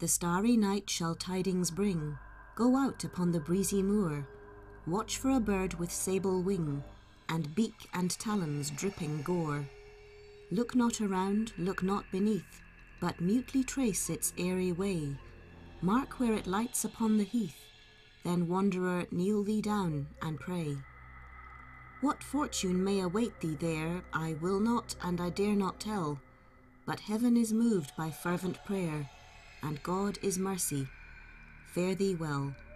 The starry night shall tidings bring. Go out upon the breezy moor, watch for a bird with sable wing, and beak and talons dripping gore. Look not around, look not beneath, but mutely trace its airy way. Mark where it lights upon the heath, then, wanderer, kneel thee down and pray. What fortune may await thee there, I will not and I dare not tell, but heaven is moved by fervent prayer, and God is mercy. Fare thee well.